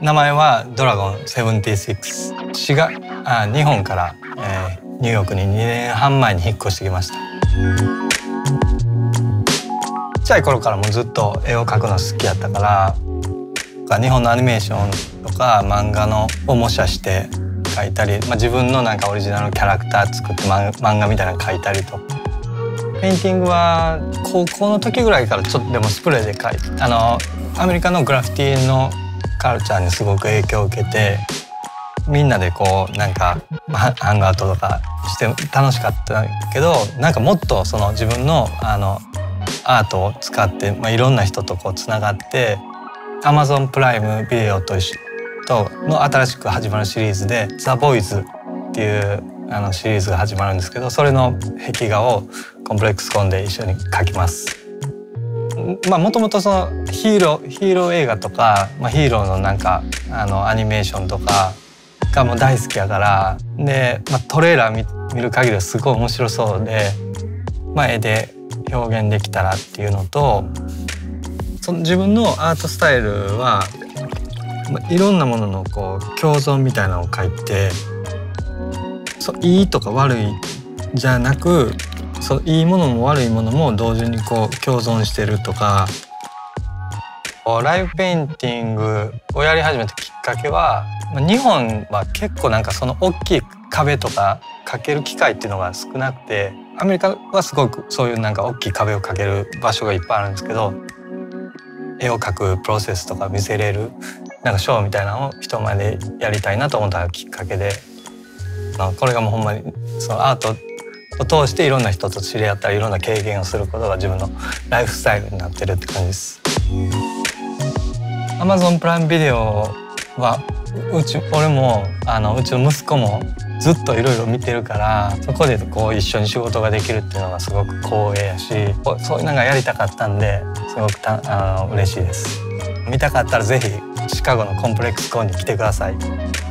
名前はドラゴン76。日本から、ニューヨークに2年半前に引っ越してきました。ちっちゃい頃からもずっと絵を描くの好きやったから日本のアニメーションとか漫画のを模写して描いたり、自分のなんかオリジナルのキャラクター作って漫画みたいなの描いたりと。ペインティングは高校の時ぐらいからちょっとでもスプレーで描いてアメリカのグラフィティのカルチャーにすごく影響を受けてみんなでこうなんかハングアウトとかして楽しかったけどなんかもっとその自分のアートを使って、いろんな人とこうつながって Amazon プライムビデオとの新しく始まるシリーズで「ザ・ボーイズ」っていうシリーズが始まるんですけどそれの壁画をコンプレックスコンで一緒に描きます。もともとそのヒーロー映画とか、ヒーローのなんかアニメーションとかがもう大好きやからで、トレーラー見る限りはすごい面白そうで、絵で表現できたらっていうのとその自分のアートスタイルはいろんなもののこう共存みたいなのを描いていいとか悪いじゃなくいいものも悪いものも同時にこう共存してるとかライブペインティングをやり始めたきっかけは日本は結構なんかその大きい壁とか描ける機会っていうのが少なくてアメリカはすごくそういうなんか大きい壁を描ける場所がいっぱいあるんですけど絵を描くプロセスとか見せれるなんかショーみたいなのを人前でやりたいなと思ったきっかけでこれがもうほんまにそのアートを通していろんな人と知り合ったりいろんな経験をすることが自分のライフスタイルになってるって感じです。Amazon プライムビデオは俺もうちの息子もずっといろいろ見てるからそこでこう一緒に仕事ができるっていうのがすごく光栄やしそういうのがやりたかったんですごく嬉しいです。見たかったらぜひシカゴのコンプレックスコンに来てください。